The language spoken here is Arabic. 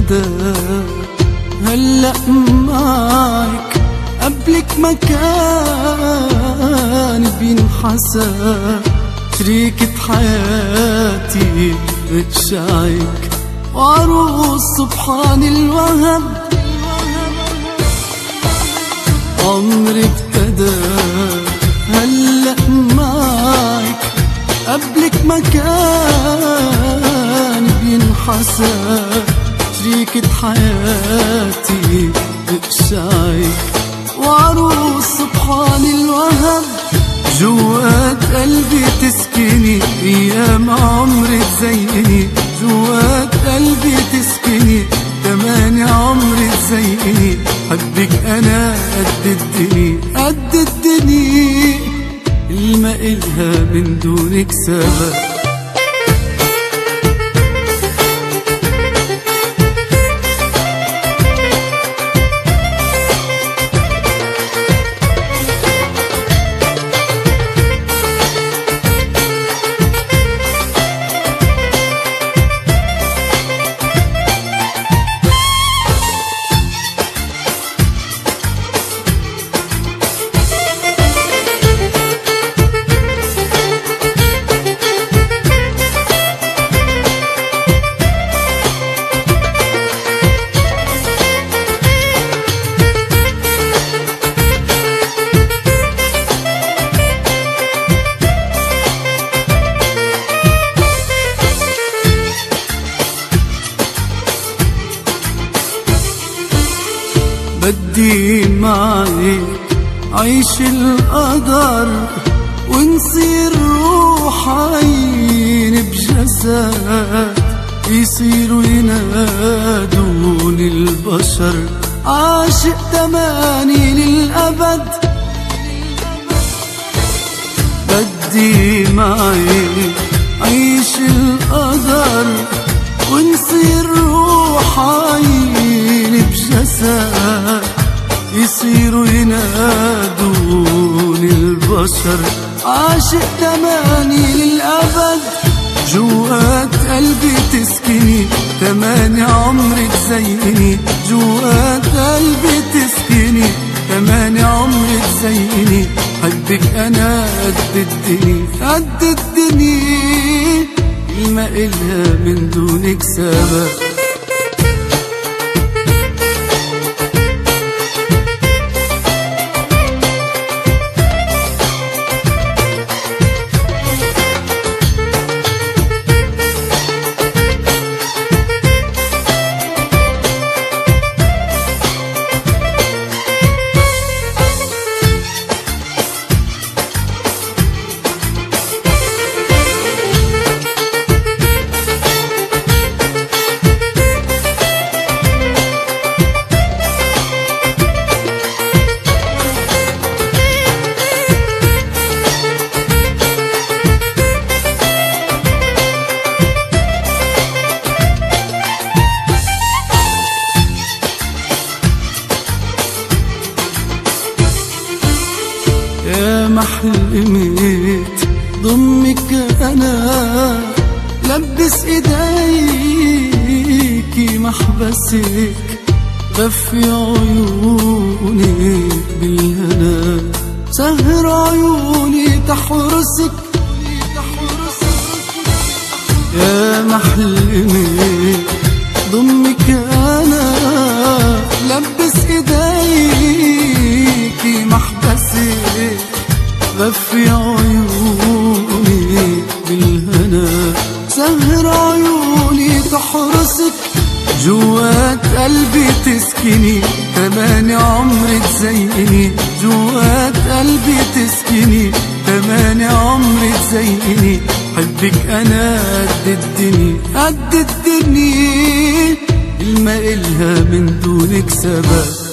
ابتدى هلأ معك، قبلك مكان بينحسى، شريكة حياتي بتشعك وعروس سبحان الوهب. عمري ابتدى هلأ معك، قبلك مكان بينحسى، شريكة حياتي بتشعك وعروس سبحان الوهب. جوات قلبي تسكني ايام عمري تزيني، جوات قلبي تسكني كمان عمري تزيني، حبك انا قد الدني قد الدني، الما إلها من دونك سبب. بدي معك عيش القدر، ونصير روحين بجسد، يصيروا ينادوني البشر عاشق تماني للأبد. بدي معك عيش القدر، ونصير روحين بجسد، يصيروا ينادوني البشر عاشق تماني للأبد. جوات قلبي تسكني تماني عمري تزيني، جوات قلبي تسكني تماني عمري تزيني، حبك أنا قد الدني قد الدني، الما إلها من دونك سبب. يا محلمت ضمك أنا، لبس إيديكي محبسك، غفي عيوني بالهنا، سهر عيوني تحرسك. يا محلمت ضمك أنا، لبس إيديكي محبسك، غفي عيوني بالهنا، سهر عيوني تحرسك. جوات قلبي تسكني تماني عمري تزيني، جوات قلبي تسكني تماني عمري تزيني، حبك أنا قد الدني قد الدني، الما إلها من دونك سبب.